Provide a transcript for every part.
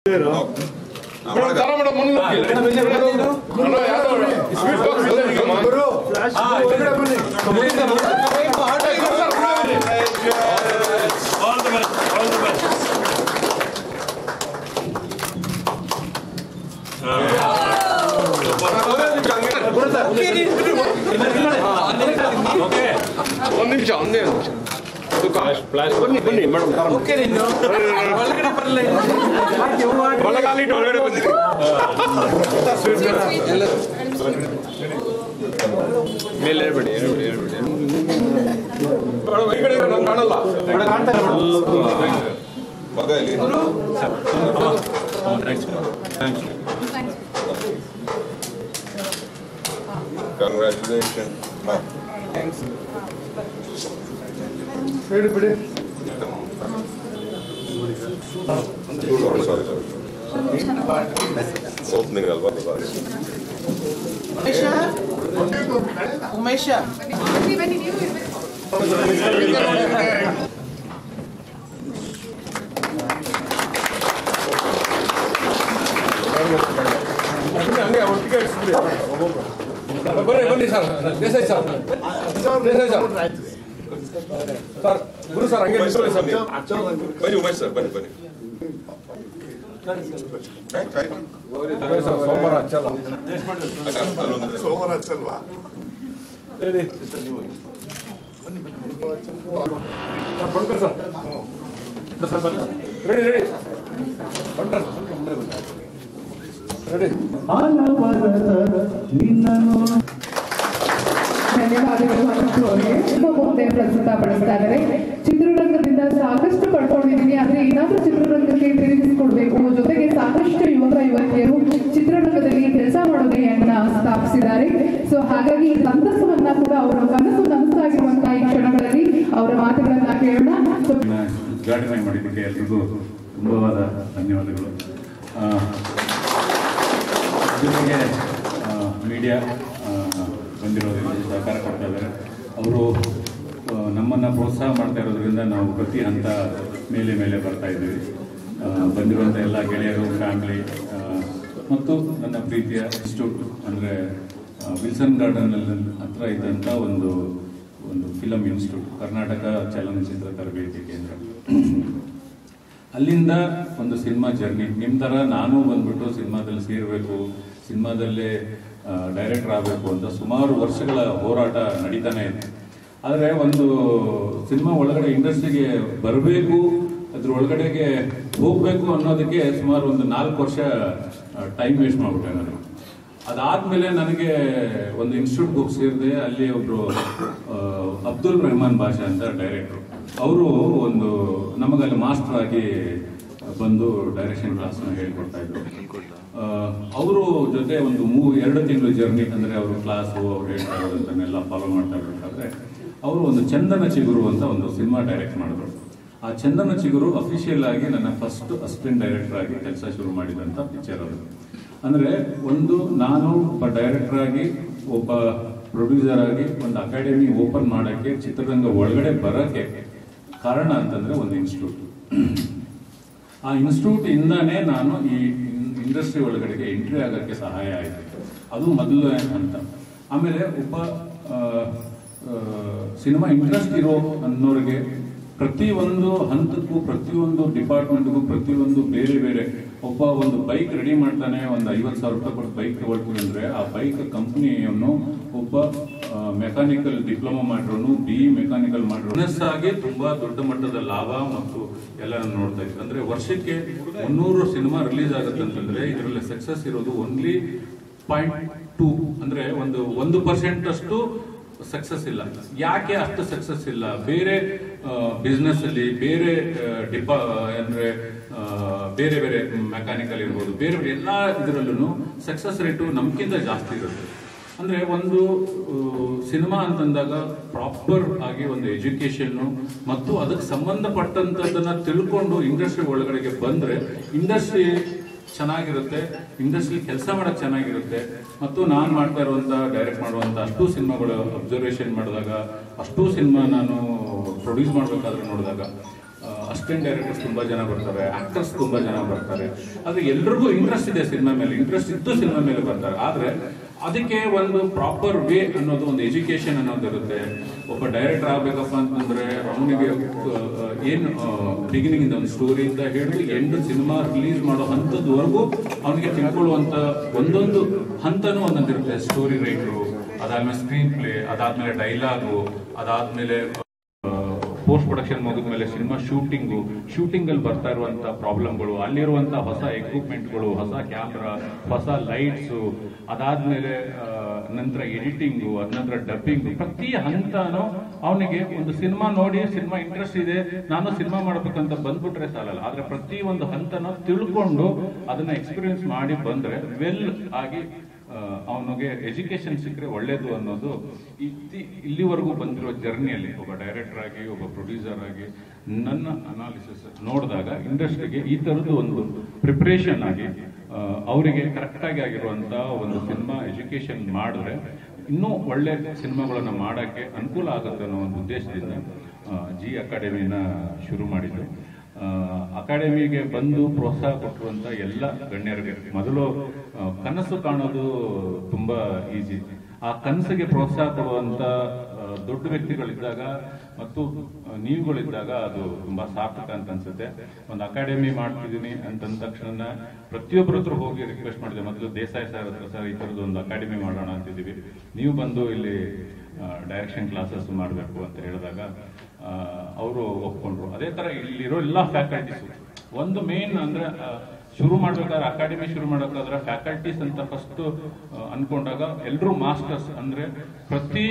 ಒಂದು ನಿಮಿಷ ಬನ್ನಿ ಮೇಡಮ್ ಒಳಗಾಲಿಟ್ಟು ಒಳಗಡೆ ಬಂದಿರಿ ಮೇಲೆ ಹೇಳ್ಬೇಡಿ ನಾನು ಕಾಣಲ್ಲ Congratulations. Thanks. Sorry. Opening alva. Umesha. ಬನ್ನಿ sir Desai sir sir Guru sir ಹಂಗೆ ನಿಂತ್ಕೊಳ್ಳಿ ಸರ್ ಬನ್ನಿ ಉಮೇಶ್ ಸರ್ ಬನ್ನಿ ಸೋಮವಾರ ಹಚ್ಚಲ್ಲ ಸೋಮವಾರ ಹಚ್ಚಲ್ವಾ ಹೇಳಿ Bandkar sir ready ready Bandkar ready ಧನ್ಯವಾದಗಳು ಮುಂದೆ ಪ್ರಸ್ತುತಪಡಿಸ್ತಾ ಇದ್ದಾರೆ. ಚಿತ್ರರಂಗದಿಂದ ಸಾಕಷ್ಟು ಪಡ್ಕೊಂಡಿದ್ದೀನಿ, ಆದ್ರೆ ಏನಾದ್ರೂ ಚಿತ್ರರಂಗಕ್ಕೆ ತಿರುಗಿಸಿಕೊಡ್ಬೇಕು, ಜೊತೆಗೆ ಸಾಕಷ್ಟು ಯುವಕ ಯುವತಿಯರು ಚಿತ್ರರಂಗದಲ್ಲಿ ಕೆಲಸ ಮಾಡೋದನ್ನ ಸ್ಥಾಪಿಸಿದ್ದಾರೆ. ಸೊ ಹಾಗಾಗಿ ಈ ಸಂತಸವನ್ನ ಕೂಡ ಅವರ ಕನಸು ನನಸಾಗಿರುವಂತಹ ಈ ಕ್ಷಣಗಳಲ್ಲಿ ಅವರ ಮಾತುಗಳನ್ನ ಕೇಳೋಣ. ಉದ್ಘಾಟನೆ ಮಾಡಿದ್ದಕ್ಕೆ ಎಲ್ರಿಗೂ ತುಂಬವಾದ ಧನ್ಯವಾದಗಳು. ಜೊತೆಗೆ ಮೀಡಿಯಾ ಬಂದಿರೋದ್ರಿಂದ ಸಹಕಾರ ಕೊಡ್ತಾ ಇದ್ದಾರೆ. ಅವರು ನಮ್ಮನ್ನು ಪ್ರೋತ್ಸಾಹ ಮಾಡ್ತಾ ಇರೋದ್ರಿಂದ ನಾವು ಪ್ರತಿ ಹಂತ ಮೇಲೆ ಬರ್ತಾ ಇದ್ದೀವಿ. ಬಂದಿರುವಂಥ ಎಲ್ಲ ಗೆಳೆಯರು, ಫ್ಯಾಮಿಲಿ ಮತ್ತು ನನ್ನ ಪ್ರೀತಿಯ ಇನ್ಸ್ಟಿಟ್ಯೂಟ್ ಅಂದರೆ ವಿಲ್ಸನ್ ಗಾರ್ಡನ್ನಲ್ಲಿ ಹತ್ರ ಇದ್ದಂಥ ಒಂದು ಫಿಲಮ್ ಇನ್ಸ್ಟಿಟ್ಯೂಟ್, ಕರ್ನಾಟಕ ಚಲನಚಿತ್ರ ತರಬೇತಿ ಕೇಂದ್ರ. ಅಲ್ಲಿಂದ ಒಂದು ಸಿನಿಮಾ ಜರ್ನಿ. ನಿಮ್ಮ ಥರ ನಾನು ಬಂದ್ಬಿಟ್ಟು ಸಿನಿಮಾದಲ್ಲಿ ಸೇರಬೇಕು, ಸಿನಿಮಾದಲ್ಲೇ ಡೈರೆಕ್ಟರ್ ಆಗಬೇಕು ಅಂತ ಸುಮಾರು ವರ್ಷಗಳ ಹೋರಾಟ ನಡೀತಾನೆ ಇದೆ. ಆದರೆ ಒಂದು ಸಿನಿಮಾ ಒಳಗಡೆ ಇಂಡಸ್ಟ್ರಿಗೆ ಬರಬೇಕು, ಅದ್ರ ಒಳಗಡೆಗೆ ಹೋಗಬೇಕು ಅನ್ನೋದಕ್ಕೆ ಸುಮಾರು ಒಂದು 4 ವರ್ಷ ಟೈಮ್ ವೇಸ್ಟ್ ಮಾಡಿಬಿಟ್ಟೆ ನಾನು. ಅದಾದಮೇಲೆ ನನಗೆ ಒಂದು ಇನ್ಸ್ಟಿಟ್ಯೂಟ್ಗೆ ಹೋಗಿ ಸೇರಿದೆ. ಅಲ್ಲಿ ಒಬ್ಬರು ಅಬ್ದುಲ್ ರೆಹಮಾನ್ ಬಾಷಾ ಅಂತ ಡೈರೆಕ್ಟ್ರು, ಅವರು ಒಂದು ನಮಗಲ್ಲಿ ಮಾಸ್ಟರ್ ಆಗಿ ಬಂದು ಡೈರೆಕ್ಷನ್ ಕ್ಲಾಸ್ನ ಹೇಳ್ಕೊಡ್ತಾ ಇದ್ರು. ಅವರು ಜೊತೆ ಒಂದು 2 ತಿಂಗಳು ಜರ್ನಿ, ಅಂದರೆ ಅವರು ಕ್ಲಾಸು ಅವ್ರು ಹೇಳ್ತಾ ಇರೋದಂತನ್ನೆಲ್ಲ ಫಾಲೋ ಮಾಡ್ತಾ ಇರಬೇಕಾದ್ರೆ ಅವರು ಒಂದು ಚಂದನ ಚಿಗುರು ಅಂತ ಒಂದು ಸಿನಿಮಾ ಡೈರೆಕ್ಟ್ ಮಾಡಿದ್ರು. ಆ ಚಂದನ ಚಿಗುರು ಅಫಿಷಿಯಲ್ ಆಗಿ ನನ್ನ ಫಸ್ಟ್ ಅಸಿಸ್ಟೆಂಟ್ ಡೈರೆಕ್ಟರ್ ಆಗಿ ಕೆಲಸ ಶುರು ಮಾಡಿದಂಥ ಪಿಕ್ಚರ್ ಅದು. ಅಂದರೆ ನಾನು ಒಬ್ಬ ಡೈರೆಕ್ಟರ್ ಆಗಿ, ಒಬ್ಬ ಪ್ರೊಡ್ಯೂಸರ್ ಆಗಿ ಒಂದು ಅಕಾಡೆಮಿ ಓಪನ್ ಮಾಡೋಕ್ಕೆ, ಚಿತ್ರರಂಗ ಒಳಗಡೆ ಬರೋಕ್ಕೆ ಕಾರಣ ಅಂತಂದರೆ ಒಂದು ಇನ್ಸ್ಟಿಟ್ಯೂಟ್. ಆ ಇನ್ಸ್ಟಿಟ್ಯೂಟ್ ಇಂದಾನೇ ನಾನು ಈ ಇಂಡಸ್ಟ್ರಿ ಒಳಗಡೆಗೆ ಎಂಟ್ರಿ ಆಗೋಕ್ಕೆ ಸಹಾಯ ಆಯಿತು. ಅದು ಮೊದಲು ಅಂತ. ಆಮೇಲೆ ಒಬ್ಬ ಸಿನಿಮಾ ಇಂಟ್ರೆಸ್ಟ್ ಇರೋ ಅನ್ನೋರಿಗೆ ಪ್ರತಿಯೊಂದು ಹಂತಕ್ಕೂ, ಪ್ರತಿಯೊಂದು ಡಿಪಾರ್ಟ್ಮೆಂಟ್ಗೂ, ಪ್ರತಿಯೊಂದು ಬೇರೆ ಒಬ್ಬ ಒಂದು ಬೈಕ್ ರೆಡಿ ಮಾಡ್ತಾನೆ, ಒಂದು 50,000 ರೂಪಾಯಿ ಕೊಟ್ಟು ಬೈಕ್ ತಗೊಳ್ತೀವಿ ಅಂದರೆ ಆ ಬೈಕ್ ಕಂಪ್ನಿಯನ್ನು ಒಬ್ಬ ಮೆಕ್ಯಾನಿಕಲ್ ಡಿಪ್ಲೊಮಾ ಮಾಡಿರೋನು, BE ಮೆಕ್ಯಾನಿಕಲ್ ಮಾಡಿರೋ ಆಗಿ ತುಂಬಾ ದೊಡ್ಡ ಮಟ್ಟದ ಲಾಭ ಮತ್ತು ಎಲ್ಲ ನೋಡ್ತಾ ಇದ್ವಿ. ಅಂದ್ರೆ ವರ್ಷಕ್ಕೆ 300 ಸಿನಿಮಾ ರಿಲೀಸ್ ಆಗುತ್ತೆ ಅಂತಂದ್ರೆ ಇದರಲ್ಲಿ ಸಕ್ಸಸ್ ಇರೋದು ಓನ್ಲಿ 0.2, ಅಂದ್ರೆ 1% ಅಷ್ಟು ಸಕ್ಸಸ್ ಇಲ್ಲ. ಯಾಕೆ ಅಷ್ಟು ಸಕ್ಸಸ್ ಇಲ್ಲ? ಬೇರೆ ಬಿಸ್ನೆಸ್ ಅಲ್ಲಿ ಬೇರೆ ಅಂದ್ರೆ ಬೇರೆ ಮೆಕ್ಯಾನಿಕಲ್ ಇರ್ಬೋದು, ಬೇರೆ ಎಲ್ಲ ಇದರಲ್ಲೂ ಸಕ್ಸಸ್ ರೇಟು ನಮ್ಗಿಂತ ಜಾಸ್ತಿ ಇರುತ್ತೆ. ಅಂದ್ರೆ ಒಂದು ಸಿನಿಮಾ ಅಂತಂದಾಗ ಪ್ರಾಪರ್ ಆಗಿ ಒಂದು ಎಜುಕೇಶನ್ ಮತ್ತು ಅದಕ್ಕೆ ಸಂಬಂಧಪಟ್ಟಂತದನ್ನ ತಿಳ್ಕೊಂಡು ಇಂಡಸ್ಟ್ರಿ ಒಳಗಡೆಗೆ ಬಂದ್ರೆ ಇಂಡಸ್ಟ್ರಿ ಚೆನ್ನಾಗಿರುತ್ತೆ, ಇಂಡಸ್ಟ್ರಿ ಕೆಲಸ ಮಾಡಕ್ ಚೆನ್ನಾಗಿರುತ್ತೆ. ಮತ್ತು ನಾನು ಮಾಡ್ತಾ ಇರುವಂತ, ಡೈರೆಕ್ಟ್ ಮಾಡುವಂತ ಅಷ್ಟು ಸಿನಿಮಾಗಳು ಅಬ್ಸರ್ವೇಷನ್ ಮಾಡಿದಾಗ, ಅಷ್ಟು ಸಿನಿಮಾ ನಾನು ಪ್ರೊಡ್ಯೂಸ್ ಮಾಡ್ಬೇಕಾದ್ರೆ ನೋಡಿದಾಗ ಅಸಿಸ್ಟೆಂಟ್ ಡೈರೆಕ್ಟರ್ಸ್ ತುಂಬ ಜನ ಬರ್ತಾರೆ, ಆಕ್ಟರ್ಸ್ ತುಂಬ ಜನ ಬರ್ತಾರೆ. ಆದರೆ ಎಲ್ರಿಗೂ ಇಂಟ್ರೆಸ್ಟ್ ಇದೆ ಸಿನಿಮಾ ಮೇಲೆ, ಇಂಟ್ರೆಸ್ಟ್ ಇದ್ದು ಸಿನಿಮಾ ಮೇಲೆ ಬರ್ತಾರೆ. ಆದರೆ ಅದಕ್ಕೆ ಒಂದು ಪ್ರಾಪರ್ ವೇ ಅನ್ನೋದು, ಒಂದು ಎಜುಕೇಶನ್ ಅನ್ನೋದು ಇರುತ್ತೆ. ಒಬ್ಬ ಡೈರೆಕ್ಟರ್ ಆಗಬೇಕಪ್ಪ ಅಂತಂದ್ರೆ ಅವನಿಗೆ ಏನು ಬಿಗಿನಿಂಗ್ ಇಂದ ಒಂದು ಸ್ಟೋರಿಯಿಂದ ಹಿಡಿದು ಎಂಡ್ ಸಿನಿಮಾ ರಿಲೀಸ್ ಮಾಡೋ ಹಂತದವರೆಗೂ ಅವನಿಗೆ ತಿಳ್ಕೊಳ್ಳುವಂತ ಒಂದೊಂದು ಹಂತನೂ ಒಂದೊಂದಿರುತ್ತೆ. ಸ್ಟೋರಿ ರೈಟರು, ಅದಾದ್ಮೇಲೆ ಸ್ಕ್ರೀನ್ ಪ್ಲೇ, ಅದಾದ್ಮೇಲೆ ಡೈಲಾಗು, ಅದಾದ್ಮೇಲೆ ಪೋಸ್ಟ್ ಪ್ರೊಡಕ್ಷನ್ ಮುಗಿದ್ಮೇಲೆ ಸಿನಿಮಾ ಶೂಟಿಂಗ್ ಅಲ್ಲಿ ಬರ್ತಾ ಇರುವಂತ ಪ್ರಾಬ್ಲಮ್ಗಳು, ಅಲ್ಲಿರುವಂತ ಹೊಸ ಎಕ್ವಿಪ್ಮೆಂಟ್ಗಳು, ಹೊಸ ಕ್ಯಾಮ್ರಾ, ಹೊಸ ಲೈಟ್ಸು, ಅದಾದ್ಮೇಲೆ ನಂತರ ಎಡಿಟಿಂಗು, ಅನಂತರ ಡಬ್ಬಿಂಗು, ಪ್ರತಿ ಹಂತನೂ ಅವನಿಗೆ ಒಂದು ಸಿನಿಮಾ ನೋಡಿ ಸಿನಿಮಾ ಇಂಟ್ರೆಸ್ಟ್ ಇದೆ, ನಾನು ಸಿನಿಮಾ ಮಾಡ್ಬೇಕಂತ ಬಂದ್ಬಿಟ್ರೆ ಸಾಲಲ್ಲ. ಆದ್ರೆ ಪ್ರತಿ ಒಂದು ಹಂತನ ತಿಳ್ಕೊಂಡು ಅದನ್ನ ಎಕ್ಸ್ಪೀರಿಯನ್ಸ್ ಮಾಡಿ ಬಂದ್ರೆ ವೆಲ್ ಆಗಿ ಅವನಿಗೆ ಎಜುಕೇಶನ್ ಸಿಕ್ಕರೆ ಒಳ್ಳೇದು ಅನ್ನೋದು ಇಲ್ಲಿವರೆಗೂ ಬಂದಿರೋ ಜರ್ನಿಯಲ್ಲಿ ಒಬ್ಬ ಡೈರೆಕ್ಟರ್ ಆಗಿ, ಒಬ್ಬ ಪ್ರೊಡ್ಯೂಸರ್ ಆಗಿ ನನ್ನ ಅನಾಲಿಸಿಸ್ ನೋಡಿದಾಗ ಇಂಡಸ್ಟ್ರಿಗೆ ಈ ಥರದ್ದು ಒಂದು ಪ್ರಿಪ್ರೇಷನ್ ಆಗಿ ಅವರಿಗೆ ಕರೆಕ್ಟಾಗಿ ಆಗಿರುವಂಥ ಒಂದು ಸಿನಿಮಾ ಎಜುಕೇಶನ್ ಮಾಡಿದ್ರೆ ಇನ್ನೂ ಒಳ್ಳೆ ಸಿನಿಮಾಗಳನ್ನು ಮಾಡೋಕ್ಕೆ ಅನುಕೂಲ ಆಗುತ್ತೆ ಅನ್ನೋ ಒಂದು ಉದ್ದೇಶದಿಂದ ಜಿ ಅಕಾಡೆಮಿನ ಶುರು ಮಾಡಿದ್ದು. ಅಕಾಡೆಮಿಗೆ ಬಂದು ಪ್ರೋತ್ಸಾಹ ಕೊಟ್ಟಿರುವಂತ ಎಲ್ಲ ಗಣ್ಯರಿಗೆ ಮೊದಲು ಕನಸು ಕಾಣೋದು ತುಂಬಾ ಈಸಿ. ಆ ಕನಸಿಗೆ ಪ್ರೋತ್ಸಾಹ ಕೊಡುವಂತ ದೊಡ್ಡ ವ್ಯಕ್ತಿಗಳಿದ್ದಾಗ ಮತ್ತು ನೀವುಗಳಿದ್ದಾಗ ಅದು ತುಂಬಾ ಸಾರ್ಥಕ ಅಂತ ಅನ್ಸುತ್ತೆ. ಒಂದು ಅಕಾಡೆಮಿ ಮಾಡ್ತಿದ್ದೀನಿ ಅಂತಂದ ತಕ್ಷಣ ಪ್ರತಿಯೊಬ್ಬರ ಹತ್ರ ಹೋಗಿ ರಿಕ್ವೆಸ್ಟ್ ಮಾಡಿದೆ. ಮೊದಲು ದೇಸಾಯಿ ಸರ್ ಹತ್ರ, ಸರ್ ಈ ಥರದ್ದು ಒಂದು ಅಕಾಡೆಮಿ ಮಾಡೋಣ ಅಂತಿದ್ದೀವಿ, ನೀವು ಬಂದು ಇಲ್ಲಿ ಡೈರೆಕ್ಷನ್ ಕ್ಲಾಸಸ್ ಮಾಡಬೇಕು ಅಂತ ಹೇಳಿದಾಗ ಅವರು ಒಪ್ಕೊಂಡ್ರು. ಅದೇ ತರ ಇಲ್ಲಿರೋ ಎಲ್ಲ ಫ್ಯಾಕಲ್ಟೀಸ್ ಒಂದು ಮೇನ್ ಅಂದ್ರೆ ಶುರು ಮಾಡ್ಬೇಕಾದ್ರೆ, ಅಕಾಡೆಮಿ ಶುರು ಮಾಡಬೇಕಾದ್ರೆ ಫ್ಯಾಕಲ್ಟೀಸ್ ಅಂತ ಫಸ್ಟ್ ಅನ್ಕೊಂಡಾಗ ಎಲ್ಲರೂ ಮಾಸ್ಟರ್ಸ್ ಅಂದ್ರೆ ಪ್ರತಿ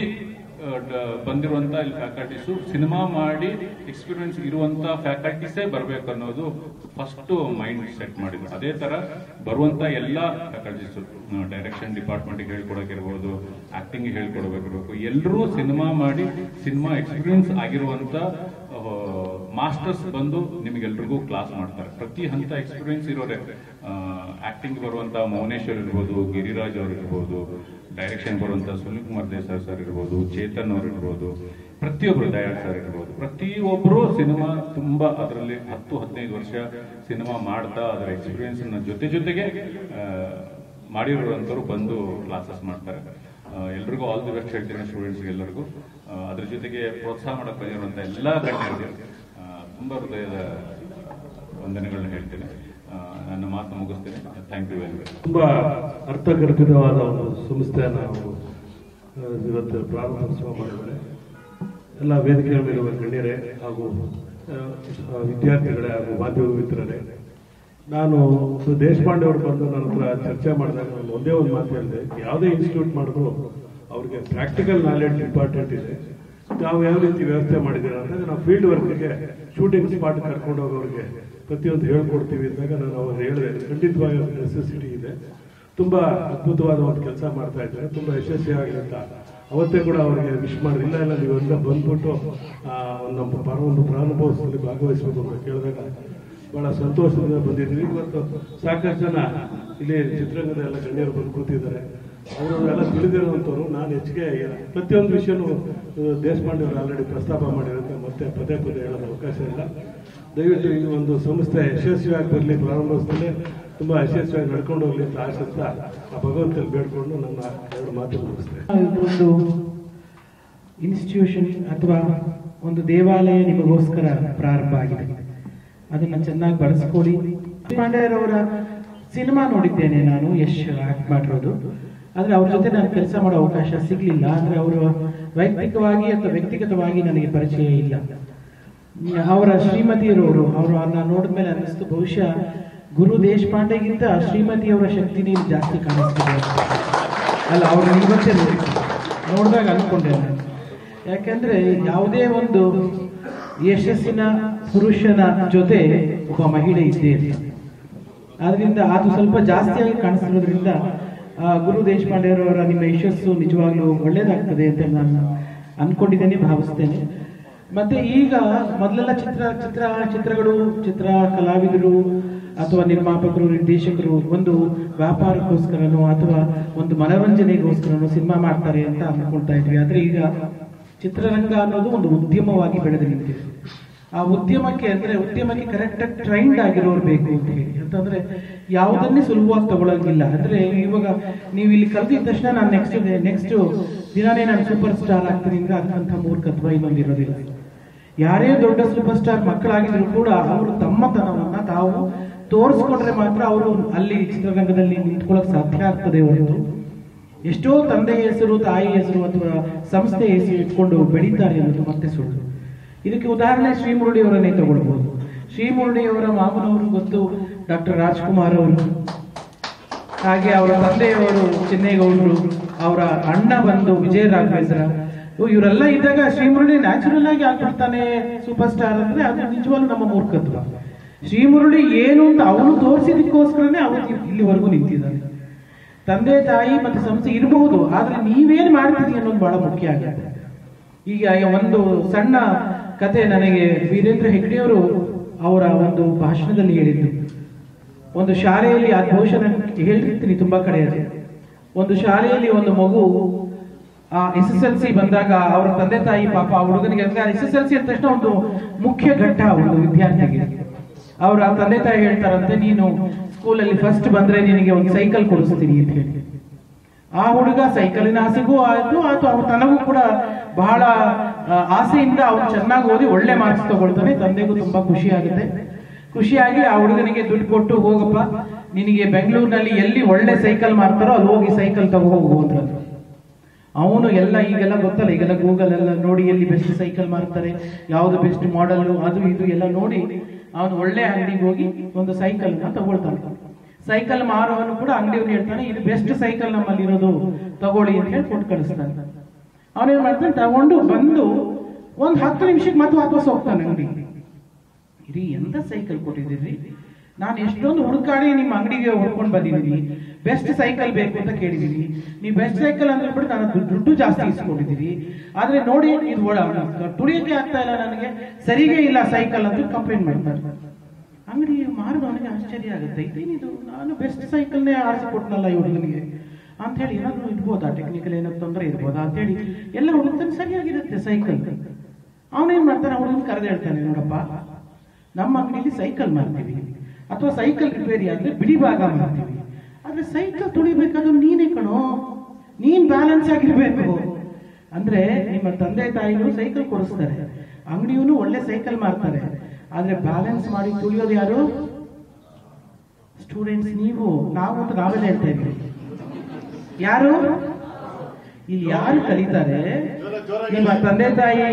ಬಂದಿರುವಂತ ಇಲ್ಲಿ ಫ್ಯಾಕಲ್ಟೀಸು ಸಿನಿಮಾ ಮಾಡಿ ಎಕ್ಸ್ಪೀರಿಯನ್ಸ್ ಇರುವಂತ ಫ್ಯಾಕಲ್ಟೀಸೇ ಬರ್ಬೇಕು ಅನ್ನೋದು ಫಸ್ಟ್ ಮೈಂಡ್ ಸೆಟ್ ಮಾಡಿದ್ರು. ಅದೇ ತರ ಬರುವಂತ ಎಲ್ಲ ಫ್ಯಾಕಲ್ಟೀಸು ಡೈರೆಕ್ಷನ್ ಡಿಪಾರ್ಟ್ಮೆಂಟ್ಗೆ ಹೇಳ್ಕೊಡೋಕಿರ್ಬೋದು, ಆಕ್ಟಿಂಗ್ ಹೇಳ್ಕೊಡ್ಬೇಕಿರ್ಬೇಕು, ಎಲ್ಲರೂ ಸಿನಿಮಾ ಮಾಡಿ ಸಿನಿಮಾ ಎಕ್ಸ್ಪೀರಿಯನ್ಸ್ ಆಗಿರುವಂತ ಮಾಸ್ಟರ್ಸ್ ಬಂದು ನಿಮಗೆಲ್ರಿಗೂ ಕ್ಲಾಸ್ ಮಾಡ್ತಾರೆ. ಪ್ರತಿ ಹಂತ ಎಕ್ಸ್ಪೀರಿಯನ್ಸ್ ಇರೋರೆ. ಆಕ್ಟಿಂಗ್ ಬರುವಂತ ಮೌನೇಶ್ವರ್ ಇರ್ಬೋದು, ಗಿರಿರಾಜ್ ಅವ್ರು ಇರ್ಬೋದು, ಡೈರೆಕ್ಷನ್ ಬರುವಂತ ಸುನಿಲ್ ಕುಮಾರ್ ದೇಸಾಯಿ ಸರ್ ಇರ್ಬೋದು, ಚೇತನ್ ಅವ್ರು ಇರ್ಬೋದು, ಪ್ರತಿಯೊಬ್ಬರು ದಯಾಳ್ ಸರ್ ಇರ್ಬೋದು, ಪ್ರತಿಯೊಬ್ಬರು ಸಿನಿಮಾ ತುಂಬಾ ಅದರಲ್ಲಿ 10-15 ವರ್ಷ ಸಿನಿಮಾ ಮಾಡ್ತಾ ಅದರ ಎಕ್ಸ್ಪೀರಿಯನ್ಸ್ ಜೊತೆಗೆ ಮಾಡಿರುವಂತವ್ರು ಬಂದು ಕ್ಲಾಸಸ್ ಮಾಡ್ತಾರೆ. ಎಲ್ರಿಗೂ ಆಲ್ ದಿ ಬೆಸ್ಟ್ ಹೇಳ್ತೀನಿ, ಸ್ಟೂಡೆಂಟ್ಸ್ಗೆ ಎಲ್ಲರಿಗೂ. ಅದ್ರ ಜೊತೆಗೆ ಪ್ರೋತ್ಸಾಹ ಮಾಡಕ್ಕೆ ಬಂದಿರುವಂತ ಎಲ್ಲ ಗಣ್ಯರಿಗೆ ತುಂಬಾ ಹೃದಯದ ವಂದನೆಗಳನ್ನ ಹೇಳ್ತೀನಿ. ನನ್ನ ಮಾತು ಮುಗಿಸ್ತೇನೆ. Thank you very much. ತುಂಬಾ ಅರ್ಥಗರ್ಭಿತವಾದ ಒಂದು ಸಂಸ್ಥೆಯನ್ನು ನಾವು ಇವತ್ತು ಪ್ರಾರಂಭೋತ್ಸವ ಮಾಡಿದ್ದಾರೆ. ಎಲ್ಲ ವೇದಿಕೆಗಳ ಮೇಲಿರುವ ಗಣ್ಯರೇ ಹಾಗೂ ವಿದ್ಯಾರ್ಥಿಗಳೇ ಹಾಗೂ ಮಾಧ್ಯಮ ಮಿತ್ರರೇ, ನಾನು ದೇಶಪಾಂಡೆ ಅವರು ಬಂದು ನನ್ನ ಹತ್ರ ಚರ್ಚೆ ಮಾಡಿದಾಗ ನಾನು ಒಂದೇ ಒಂದು ಮಾತು ಹೇಳಿದೆ, ಯಾವುದೇ ಇನ್ಸ್ಟಿಟ್ಯೂಟ್ ಮಾಡಿದ್ರು ಅವ್ರಿಗೆ ಪ್ರಾಕ್ಟಿಕಲ್ ನಾಲೆಡ್ಜ್ ಇಂಪಾರ್ಟೆಂಟ್ ಇದೆ. ನಾವು ಯಾವ ರೀತಿ ವ್ಯವಸ್ಥೆ ಮಾಡಿದ್ದೀರ ಅಂದಾಗ ನಾವು ಫೀಲ್ಡ್ ವರ್ಕ್ಗೆ ಶೂಟಿಂಗ್ ಸ್ಪಾಟ್ ಕರ್ಕೊಂಡು ಹೋಗೋರಿಗೆ ಪ್ರತಿಯೊಂದು ಹೇಳ್ಕೊಡ್ತೀವಿ ಅಂದಾಗ ನಾನು ಅವ್ರು ಹೇಳಿದೆ, ಖಂಡಿತವಾಗಿ ನೆಸೆಸಿಟಿ ಇದೆ. ತುಂಬಾ ಅದ್ಭುತವಾದ ಒಂದು ಕೆಲಸ ಮಾಡ್ತಾ ಇದ್ದಾರೆ, ತುಂಬಾ ಯಶಸ್ವಿಯಾಗಿ ಅಂತ ಅವತ್ತೇ ಕೂಡ ಅವರಿಗೆ ವಿಶ್ ಮಾಡಿದೆ. ಇಲ್ಲ ನೀವೆಲ್ಲ ಬಂದ್ಬಿಟ್ಟು ನಮ್ಮ ಒಂದು ಪ್ರಾರಂಭೋತ್ಸವದಲ್ಲಿ ಭಾಗವಹಿಸಬೇಕು ಅಂತ ಕೇಳಿದಾಗ ಬಹಳ ಸಂತೋಷದಿಂದ ಬಂದಿದ್ದೀವಿ. ಇವತ್ತು ಸಾಕಷ್ಟು ಜನ ಇಲ್ಲಿ ಚಿತ್ರರಂಗದ ಎಲ್ಲ ಗಣ್ಯರು ಬಂದು ಕೂತಿದ್ದಾರೆ. ಅವರೆಲ್ಲ ತಿಳಿದಿರುವಂಥವ್ರು. ನಾನು ಹೆಚ್ಚಿಗೆ ಪ್ರತಿಯೊಂದು ವಿಷಯನೂ ದೇಶಪಾಂಡೆ ಅವರು ಆಲ್ರೆಡಿ ಪ್ರಸ್ತಾಪ ಮಾಡಿರೋದಕ್ಕೆ ಮತ್ತೆ ಪದೇ ಹೇಳೋದು ಅವಕಾಶ ಇಲ್ಲ. ದಯವಿಟ್ಟು ಈ ಒಂದು ಸಂಸ್ಥೆ ಯಶಸ್ವಿಯಾಗಿ ಬರಲಿ, ಪ್ರಾರಂಭೋತ್ಸವದಲ್ಲಿ ತುಂಬಾ ಯಶಸ್ವಿಯಾಗಿ ನಡ್ಕೊಂಡು ಹೋಗ್ಲಿ ಅಂತ ಆಶಿಸ್ತಾ ಆ ಭಗವಂತಲ್ಲಿ ಬೇಡ್ಕೊಂಡು ನನ್ನ ಎರಡು ಮಾತು ಮುಗಿಸ್ತೇನೆ. ಒಂದು ಇನ್ಸ್ಟಿಟ್ಯೂಷನ್ ಅಥವಾ ಒಂದು ದೇವಾಲಯ ನಿಮಗೋಸ್ಕರ ಪ್ರಾರಂಭ ಆಗಿದೆ, ಅದನ್ನ ಚೆನ್ನಾಗಿ ಬಳಸ್ಕೊಳ್ಳಿ. ಪಾಂಡೆಯವರ ಸಿನಿಮಾ ನೋಡಿದ್ದೇನೆ ನಾನು, ಯಶ್ ಆಕ್ಟ್ ಮಾಡಿರೋದು. ಆದ್ರೆ ಅವ್ರ ಜೊತೆ ನಾನು ಕೆಲಸ ಮಾಡೋ ಅವಕಾಶ ಸಿಗ್ಲಿಲ್ಲ. ಅಂದ್ರೆ ಅವರು ವೈಯಕ್ತಿಕವಾಗಿ ಅಥವಾ ವ್ಯಕ್ತಿಗತವಾಗಿ ನನಗೆ ಪರಿಚಯ ಇಲ್ಲ. ಅವರ ಶ್ರೀಮತಿಯರವರು ಅವ್ರನ್ನ ನೋಡಿದ್ಮೇಲೆ ಅನ್ನಿಸ್ತು, ಬಹುಶಃ ಗುರು ದೇಶಪಾಂಡೆಗಿಂತ ಶ್ರೀಮತಿಯವರ ಶಕ್ತಿನೇ ಜಾಸ್ತಿ ಕಾಣಿಸ್ತಿದೆ ಅಲ್ಲ. ಅವ್ರ ಇವತ್ತೇ ನೋಡಿದಾಗ ಅನ್ಕೊಂಡೆ ನಾನು. ಯಾಕಂದ್ರೆ ಯಾವುದೇ ಒಂದು ಯಶಸ್ಸಿನ ಪುರುಷನ ಜೊತೆ ಒಬ್ಬ ಮಹಿಳೆ ಇದ್ದೇ ಇದೆ. ಆದ್ರಿಂದ ಅದು ಸ್ವಲ್ಪ ಜಾಸ್ತಿಯಾಗಿ ಕಾಣಿಸ್ತಿರೋದ್ರಿಂದ ಗುರು ದೇಶಪಾಂಡೆಯವರ ನಿಮ್ಮ ಯಶಸ್ಸು ನಿಜವಾಗ್ಲೂ ಒಳ್ಳೇದಾಗ್ತದೆ ಅಂತ ನಾನು ಅನ್ಕೊಂಡಿದ್ದೇನೆ, ಭಾವಿಸ್ತೇನೆ. ಮತ್ತೆ ಈಗ ಮೊದಲೆಲ್ಲ ಚಿತ್ರಗಳು ಚಿತ್ರ ಕಲಾವಿದರು ಅಥವಾ ನಿರ್ಮಾಪಕರು, ನಿರ್ದೇಶಕರು ಒಂದು ವ್ಯಾಪಾರಕ್ಕೋಸ್ಕರನೋ ಅಥವಾ ಒಂದು ಮನೋರಂಜನೆಗೋಸ್ಕರನೋ ಸಿನಿಮಾ ಮಾಡ್ತಾರೆ ಅಂತ ಅನ್ಕೊಳ್ತಾ ಇದ್ವಿ. ಆದ್ರೆ ಈಗ ಚಿತ್ರರಂಗ ಅನ್ನೋದು ಒಂದು ಉದ್ಯಮವಾಗಿ ಬೆಳೆದು ನಿಂತಿದೆ. ಆ ಉದ್ಯಮಕ್ಕೆ ಕರೆಕ್ಟಾಗಿ ಟ್ರೈನ್ಡ್ ಆಗಿರೋರು ಬೇಕು ಅಂತ ಹೇಳಿ. ಅಂತಂದ್ರೆ ಯಾವುದನ್ನೇ ಸುಲಭವಾಗಿ ತಗೊಳಂಗಿಲ್ಲ. ಅಂದ್ರೆ ಇವಾಗ ನೀವು ಇಲ್ಲಿ ಕಲ್ತಿದ ತಕ್ಷಣ ನಾನು ನೆಕ್ಸ್ಟ್ ದಿನಾನೇ ನಾನು ಸೂಪರ್ ಸ್ಟಾರ್ ಆಗ್ತೀನಿ ಅಂದ್ರೆ ಅದಕ್ಕಂಥ ಮೂರ್ಖತ್ವ ಇನ್ನೊಂದಿರೋದಿಲ್ಲ. ಯಾರೇ ದೊಡ್ಡ ಸೂಪರ್ ಸ್ಟಾರ್ ಮಕ್ಕಳಾಗಿದ್ರು ಕೂಡ ಅವರು ತಮ್ಮತನವನ್ನ ತಾವು ತೋರಿಸ್ಕೊಂಡ್ರೆ ಮಾತ್ರ ಅವರು ಅಲ್ಲಿ ಚಿತ್ರರಂಗದಲ್ಲಿ ನಿಂತ್ಕೊಳ್ಳೋಕೆ ಸಾಧ್ಯ ಆಗ್ತದೆ ಹೊರತು ಎಷ್ಟೋ ತಂದೆಯ ಹೆಸರು, ತಾಯಿ ಹೆಸರು ಅಥವಾ ಸಂಸ್ಥೆ ಹೆಸರು ಇಟ್ಕೊಂಡು ಬೆಳೀತಾರೆ ಅನ್ನೋದು ಮತ್ತೆ ಸುಳ್ಳು. ಇದಕ್ಕೆ ಉದಾಹರಣೆ ಶ್ರೀಮುರಳಿ ಅವರನ್ನೇ ತಗೊಳ್ಬಹುದು. ಶ್ರೀಮುರಳಿ ಅವರ ಮಾಮನವರು ಗೊತ್ತು ಡಾಕ್ಟರ್ ರಾಜ್ಕುಮಾರ್ ಅವರು, ಹಾಗೆ ಅವರ ತಂದೆಯವರು ಚಿನ್ನೇಗೌಡರು, ಅವರ ಅಣ್ಣ ಬಂದು ವಿಜಯ ರಾಘವೇಂದ್ರ. ಇವರೆಲ್ಲ ಇದ್ದಾಗ ಶ್ರೀಮುರಳಿ ನ್ಯಾಚುರಲ್ ಆಗಿ ಆಗ್ಬಿಡ್ತಾನೆ ಸೂಪರ್ ಸ್ಟಾರ್ ಅಂದ್ರೆ ಅದು ನಿಜವಾಗ್ಲೂ ನಮ್ಮ ಮೂರ್ಖತ್ವ. ಶ್ರೀಮುರಳಿ ಏನು ಅಂತ ಅವನು ತೋರಿಸಿದಕ್ಕೋಸ್ಕರನೇ ಅವನು ಇಲ್ಲಿವರೆಗೂ ನಿಂತಿದ್ದಾನೆ. ತಂದೆ ತಾಯಿ ಮತ್ತೆ ಸಂಸ್ಥೆ ಇರಬಹುದು, ಆದ್ರೆ ನೀವೇನ್ ಮಾಡ್ತೀರಿ ಅನ್ನೋದು ಬಹಳ ಮುಖ್ಯ ಆಗುತ್ತೆ. ಈಗ ಒಂದು ಸಣ್ಣ ಕತೆ ನನಗೆ ವೀರೇಂದ್ರ ಹೆಗ್ಡೆಯವರು ಅವರ ಒಂದು ಭಾಷಣದಲ್ಲಿ ಹೇಳಿದ್ದು. ಒಂದು ಶಾಲೆಯಲ್ಲಿ ಆ ಘೋಷಣೆ ಹೇಳಿರ್ತೀನಿ ತುಂಬಾ ಕಡೆ. ಒಂದು ಶಾಲೆಯಲ್ಲಿ ಒಂದು ಮಗು SSLC ಬಂದಾಗ ಅವರ ತಂದೆ ತಾಯಿ ಪಾಪ ಆ ಹುಡುಗನಿಗೆ SSLC ಅಂದ ತಕ್ಷಣ ಒಂದು ಮುಖ್ಯ ಘಟ್ಟ ಒಂದು ವಿದ್ಯಾರ್ಥಿಗೆ. ಅವರ ತಂದೆ ತಾಯಿ ಹೇಳ್ತಾರಂತೆ, ನೀನು ಸ್ಕೂಲಲ್ಲಿ ಫಸ್ಟ್ ಬಂದ್ರೆ ನಿನಗೆ ಒಂದು ಸೈಕಲ್ ಕೊಡಿಸ್ತೀನಿ ಅಂತ ಹೇಳಿ. ಆ ಹುಡುಗ ಸೈಕಲಿನ ಆಸೆಗೂ ಆಯ್ತು ಅವ್ರು ತನಗೂ ಕೂಡ ಬಹಳ ಆಸೆಯಿಂದ ಅವ್ರು ಚೆನ್ನಾಗಿ ಓದಿ ಒಳ್ಳೆ ಮಾರ್ಕ್ಸ್ ತಗೊಳ್ತಾನೆ. ತಂದೆಗೂ ತುಂಬಾ ಖುಷಿ ಆಗುತ್ತೆ. ಖುಷಿಯಾಗಿ ಆ ಹುಡುಗನಿಗೆ ದುಡ್ಡು ಕೊಟ್ಟು, ಹೋಗಪ್ಪ ನಿನಗೆ ಬೆಂಗಳೂರಿನಲ್ಲಿ ಎಲ್ಲಿ ಒಳ್ಳೆ ಸೈಕಲ್ ಮಾರ್ತಾರೋ ಅಲ್ಲಿ ಹೋಗಿ ಸೈಕಲ್ ತಗೋ ಹೋಗು ಅಂತ. ಅವನು ಈಗೆಲ್ಲ ಗೊತ್ತಲ್ಲ, ಈಗೆಲ್ಲ ಗೂಗಲ್ ಎಲ್ಲ ನೋಡಿ ಎಲ್ಲಿ ಬೆಸ್ಟ್ ಸೈಕಲ್ ಮಾರ್ತಾರೆ, ಯಾವ್ದು ಬೆಸ್ಟ್ ಮಾಡೆಲ್, ಅದು ಇದು ಎಲ್ಲ ನೋಡಿ ಅವನು ಒಳ್ಳೆ ಅಂಗಡಿಗೆ ಹೋಗಿ ಒಂದು ಸೈಕಲ್ ನ ತಗೊಳ್ತಾನೆ. ಸೈಕಲ್ ಮಾರುವವನು ಕೂಡ ಅಂಗಡಿಯವನು ಹೇಳ್ತಾನೆ, ಇದು ಬೆಸ್ಟ್ ಸೈಕಲ್ ನಮ್ಮಲ್ಲಿ ಇರೋದು, ತಗೊಳ್ಳಿ ಅಂತ ಹೇಳಿ ಕೊಟ್ಟು ಕಳಿಸ್ತಾನೆ. ಅವನೇನ್ ಮಾಡ್ತಾನೆ, ತಗೊಂಡು ಬಂದು ಒಂದು 10 ನಿಮಿಷಕ್ಕೆ ಮತ್ತೆ ವಾಪಸ್ ಹೋಗ್ತಾನೆ ಅಂಗಡಿಗೆ. ಇಡೀ ಎಂತ ಸೈಕಲ್ ಕೊಟ್ಟಿದ್ದೀರಿ, ನಾನು ಎಷ್ಟೊಂದು ಹುಡುಕಾಡಿ ನಿಮ್ಮ ಅಂಗಡಿಗೆ ಹೊಡ್ಕೊಂಡು ಬಂದಿದ್ದೀನಿ, ಬೆಸ್ಟ್ ಸೈಕಲ್ ಬೇಕು ಅಂತ ಕೇಳಿದೀನಿ, ನೀವು ಬೆಸ್ಟ್ ಸೈಕಲ್ ಅಂದ್ರೆ ಬಿಟ್ಟು ನಾನು ದುಡ್ಡು ಜಾಸ್ತಿ ಇಸ್ಕೊಂಡಿದ್ದೀರಿ, ಆದ್ರೆ ನೋಡಿ ಇದು ತುಳಿಯಕ್ಕೆ ಆಗ್ತಾ ಇಲ್ಲ, ನನಗೆ ಸರಿಗೆ ಇಲ್ಲ ಸೈಕಲ್ ಅಂತ ಕಂಪ್ಲೇಂಟ್ ಮಾಡ್ತಾರೆ. ಅಂಗಡಿ ಮಾರಿದವನಿಗೆ ಆಶ್ಚರ್ಯ ಆಗುತ್ತೆ, ಇದೇನಿದು, ನಾನು ಬೆಸ್ಟ್ ಸೈಕಲ್ನೇ ಆರಿಸಿಕೊಟ್ನಲ್ಲ ಈ ಹುಡುಗನಿಗೆ ಅಂತ ಹೇಳಿ. ಏನಾದ್ರು ಇರ್ಬೋದಾ, ಟೆಕ್ನಿಕಲ್ ಏನಾದ್ರು ತೊಂದರೆ ಇರ್ಬೋದಾ ಅಂತ ಹೇಳಿ ಎಲ್ಲ ಹುಡುಗನ ಸರಿಯಾಗಿರುತ್ತೆ ಸೈಕಲ್. ಅವನೇನ್ ಮಾಡ್ತಾನೆ, ಹುಡುಗನ ಕರೆದು ಹೇಳ್ತಾನೆ, ನೋಡಪ್ಪ ನಮ್ಮ ಅಂಗಡಿಯಲ್ಲಿ ಸೈಕಲ್ ಮಾರ್ತೀವಿ, ಅಥವಾ ಸೈಕಲ್ ರಿಪೇರಿ ಆದ್ರೆ ಬಿಡಿ ಭಾಗ ಮಾಡ್ತೀವಿ, ಆದ್ರೆ ಸೈಕಲ್ ತುಳಿಬೇಕಾದ್ರೆ ನೀನೇ ಕಣೋ, ನೀನ್ ಬ್ಯಾಲೆನ್ಸ್ ಆಗಿರ್ಬೇಕು. ಅಂದ್ರೆ ನಿಮ್ಮ ತಂದೆ ತಾಯಿಗಳು ಸೈಕಲ್ ಕೊಡಿಸ್ತಾರೆ, ಅಂಗಡಿಯವನು ಒಳ್ಳೆ ಸೈಕಲ್ ಮಾರ್ತಾರೆ, ಆದ್ರೆ ಬ್ಯಾಲೆನ್ಸ್ ಮಾಡಿ ತುಳಿಯೋದು ಯಾರು? ಸ್ಟೂಡೆಂಟ್ಸ್ ನೀವು, ನಾವು ಅಂತ ನಾವೆಲ್ಲ ಹೇಳ್ತಾ ಇದ್ದೀವಿ. ಯಾರು ಇಲ್ಲಿ ಯಾರು ಕಲಿತಾರೆ? ನಿಮ್ಮ ತಂದೆ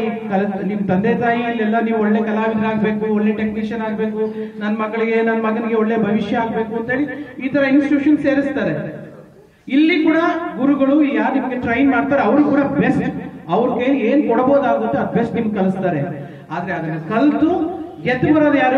ತಾಯಿ ಇಲ್ಲೆಲ್ಲ ನೀವು ಒಳ್ಳೆ ಕಲಾವಿದರಾಗಬೇಕು, ಒಳ್ಳೆ ಟೆಕ್ನಿಷಿಯನ್ ಆಗ್ಬೇಕು, ನನ್ನ ಮಗನಿಗೆ ಒಳ್ಳೆ ಭವಿಷ್ಯ ಆಗ್ಬೇಕು ಅಂತ ಹೇಳಿ ಈ ತರ ಇನ್ಸ್ಟಿಟ್ಯೂಷನ್ ಸೇರಿಸ್ತಾರೆ. ಇಲ್ಲಿ ಕೂಡ ಗುರುಗಳು ಯಾರು ನಿಮ್ಗೆ ಟ್ರೈನ್ ಮಾಡ್ತಾರೆ ಅವರು ಕೂಡ ಬೆಸ್ಟ್, ಅವ್ರಿಗೆ ಏನ್ ಕೊಡಬಹುದಾಗುತ್ತೆ ಅದು ಬೆಸ್ಟ್ ನಿಮ್ಗೆ ಕಲಿಸ್ತಾರೆ. ಆದ್ರೆ ಅದನ್ನ ಕಲ್ತು ಗೆದ್ದು ಬರೋದು ಯಾರು?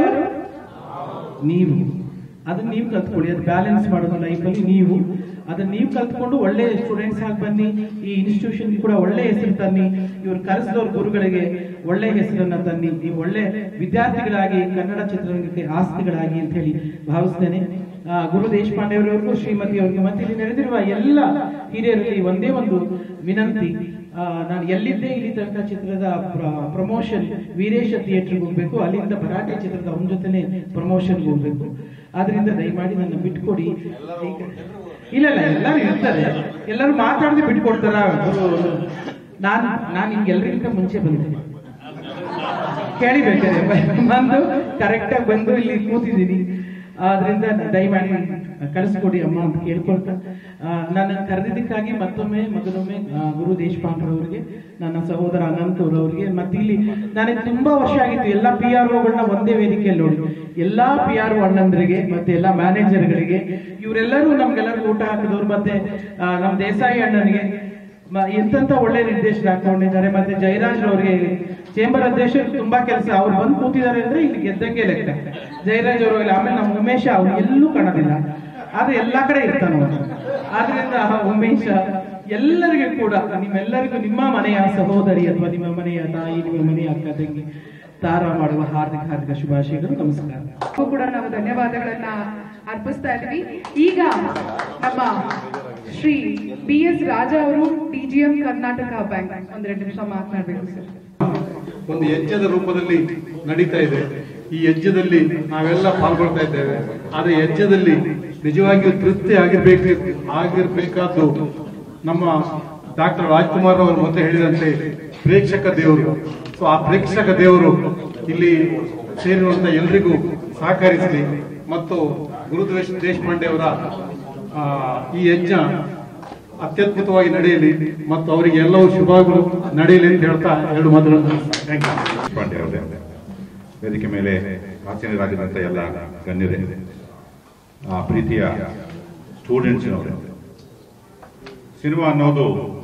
ನೀವು. ಅದನ್ನ ನೀವು ಕಲ್ತ್ಕೊಳ್ಳಿ, ಅದು ಬ್ಯಾಲೆನ್ಸ್ ಮಾಡೋದು ಲೈಫಲ್ಲಿ ನೀವು. ಅದನ್ನ ನೀವು ಕಲ್ತ್ಕೊಂಡು ಒಳ್ಳೆ ಸ್ಟೂಡೆಂಟ್ಸ್ ಆಗಿ ಬನ್ನಿ, ಈ ಇನ್ಸ್ಟಿಟ್ಯೂಷನ್ ಕೂಡ ಒಳ್ಳೆ ಹೆಸರು ತನ್ನಿ, ಇವ್ರು ಕರೆಸಿದವ್ರ ಗುರುಗಳಿಗೆ ಒಳ್ಳೆ ಹೆಸರನ್ನ ತನ್ನಿ, ನೀವು ಒಳ್ಳೆ ವಿದ್ಯಾರ್ಥಿಗಳಾಗಿ ಕನ್ನಡ ಚಿತ್ರರಂಗಕ್ಕೆ ಆಸ್ತಿಗಳಾಗಿ ಅಂತ ಹೇಳಿ ಭಾವಿಸ್ತೇನೆ. ಗುರು ದೇಶಪಾಂಡೆ ಅವರವರಿಗೂ, ಶ್ರೀಮತಿ ಅವರಿಗೆ, ಮತ್ತೆ ಇಲ್ಲಿ ನಡೆದಿರುವ ಎಲ್ಲ ಹಿರಿಯರಲ್ಲಿ ಒಂದೇ ಒಂದು ವಿನಂತಿ, ನಾನು ಎಲ್ಲಿದ್ದೇ ಇಲ್ಲಿ ತನಕ ಚಿತ್ರದ ಪ್ರಮೋಷನ್ ವೀರೇಶ ಥಿಯೇಟರ್ಗೆ ಹೋಗ್ಬೇಕು, ಅಲ್ಲಿಂದ ಭರಾಟೆ ಚಿತ್ರದ ಅವನ ಜೊತೆನೆ ಪ್ರಮೋಷನ್ಗೆ ಹೋಗ್ಬೇಕು. ಆದ್ರಿಂದ ದಯಮಾಡಿ ನನ್ನ ಬಿಟ್ಕೊಡಿ. ಇಲ್ಲ ಎಲ್ಲರೂ ಇರ್ತಾರೆ, ಎಲ್ಲರೂ ಮಾತಾಡದೆ ಬಿಟ್ಕೊಡ್ತಾರ. ನಾನು ನಿಮ್ಗೆಲ್ಲರಿಗಿಂತ ಮುಂಚೆ ಬಂದೆ, ಕೇಳಿಬೇಕಾದ್ರೆ ಬಂದು ಕರೆಕ್ಟಾಗಿ ಬಂದು ಇಲ್ಲಿ ಕೂತಿದ್ದೀನಿ. ಆದ್ರಿಂದ ದಯಮಾಡಿ ಕಳಿಸ್ಕೊಡಿ ಅಮ್ಮ ಅಂತ ಕೇಳ್ಕೊಳ್ತಾ, ನನ್ನ ಕರೆದಿದ್ದಕ್ಕಾಗಿ ಮತ್ತೊಮ್ಮೆ ಗುರು ದೇಶಪಾಂಡ್ರವರಿಗೆ, ನನ್ನ ಸಹೋದರ ಅನಂತ್ ಅವರವರಿಗೆ, ಮತ್ತೆ ಇಲ್ಲಿ ನನಗೆ ತುಂಬಾ ವರ್ಷ ಆಗಿತ್ತು ಎಲ್ಲ PROಗಳನ್ನ ಒಂದೇ ವೇದಿಕೆಯಲ್ಲಿ ನೋಡಿ, ಎಲ್ಲಾ PRO ಅಣ್ಣಂದರಿಗೆ ಮತ್ತೆ ಎಲ್ಲಾ ಮ್ಯಾನೇಜರ್ಗಳಿಗೆ, ಇವರೆಲ್ಲರೂ ನಮ್ಗೆಲ್ಲರಿಗೂ ಊಟ ಹಾಕಿದವ್ರು, ಮತ್ತೆ ನಮ್ಮ ದೇಸಾಯಿ ಅಣ್ಣನಿಗೆ ಎಂತೆಂತ ಒಳ್ಳೆ ನಿರ್ದೇಶನ ಹಾಕೊಂಡಿದ್ದಾರೆ, ಮತ್ತೆ ಜಯರಾಜ್ ಅವರಿಗೆ ಚೇಂಬರ್ ಅಧ್ಯಕ್ಷರು ತುಂಬಾ ಕೆಲಸ, ಅವ್ರು ಬಂದು ಕೂತಿದ್ದಾರೆ ಅಂದ್ರೆ ಇಲ್ಲಿ ಗೆದ್ದಂಗೆ ಲೆಕ್ಕ. ಜಯರಾಜ್ ಅವರು, ಆಮೇಲೆ ನಮ್ಮ ಉಮೇಶ, ಅವ್ರು ಎಲ್ಲೂ ಕಾಣೋದಿಲ್ಲ, ಆದ್ರೆ ಎಲ್ಲಾ ಕಡೆ ಇರ್ತಾನ. ಆದ್ರಿಂದ ಉಮೇಶ ಎಲ್ಲರಿಗೂ ಕೂಡ, ನಿಮ್ಮೆಲ್ಲರಿಗೂ ನಿಮ್ಮ ಮನೆಯ ಸಹೋದರಿ ಅಥವಾ ನಿಮ್ಮ ಮನೆಯ ತಾಯಿ, ನಿಮ್ಮ ಮನೆಯ ಅಕ್ಕ ತಂಗಿ ತಾರಾ ಮಾಡುವ ಹಾರ್ದಿಕ ಶುಭಾಶಯಗಳು. ನಮಸ್ಕಾರ. ಕೂಡ ನಾವು ಧನ್ಯವಾದಗಳನ್ನ ಅರ್ಪಿಸ್ತಾ ಇದ್ದೀವಿ. ಈಗ ನಮ್ಮ ಶ್ರೀ BS ರಾಜಾ ಅವರು, DGM ಕರ್ನಾಟಕ ಬ್ಯಾಂಕ್, ಒಂದೆರಡು ನಿಮಿಷ ಮಾತನಾಡಬೇಕು ಸರ್. ಒಂದು ಯಜ್ಞದ ರೂಪದಲ್ಲಿ ನಡೀತಾ ಇದೆ. ಈ ಯಜ್ಞದಲ್ಲಿ ನಾವೆಲ್ಲ ಪಾಲ್ಗೊಳ್ತಾ ಇದ್ದೇವೆ. ಆದರೆ ಯಜ್ಞದಲ್ಲಿ ನಿಜವಾಗಿಯೂ ತೃಪ್ತಿ ಆಗಿರ್ಬೇಕಾದ್ದು ನಮ್ಮ ಡಾಕ್ಟರ್ ರಾಜ್ಕುಮಾರ್ ಅವರು ಮತ್ತೆ ಹೇಳಿದಂತೆ ಪ್ರೇಕ್ಷಕ ದೇವರು. ಸೊ ಆ ಪ್ರೇಕ್ಷಕ ದೇವರು ಇಲ್ಲಿ ಸೇರಿರುವಂತ ಎಲ್ರಿಗೂ ಸಹಕರಿಸಲಿ ಮತ್ತು ಗುರು ದೇಶಪಾಂಡೆ ಅವರ ಈ ಯಜ್ಞ ಅತ್ಯದ್ಭುತವಾಗಿ ನಡೆಯಲಿ ಮತ್ತು ಅವರಿಗೆ ಎಲ್ಲವೂ ಶುಭಗಳು ನಡೆಯಲಿ ಅಂತ ಹೇಳ್ತಾ ಎರಡು ಮಾತುಗಳನ್ನು ದೇಶಪಾಂಡೆ ಅವರೇ, ವೇದಿಕೆ ಮೇಲೆ ಆಚರಣೆಯಾಗಿದ್ದಂಥ ಎಲ್ಲ ಗಣ್ಯರೇ, ಪ್ರೀತಿಯ ಸ್ಟೂಡೆಂಟ್ಸ್ನವರೇ, ಸಿನಿಮಾ ಅನ್ನೋದು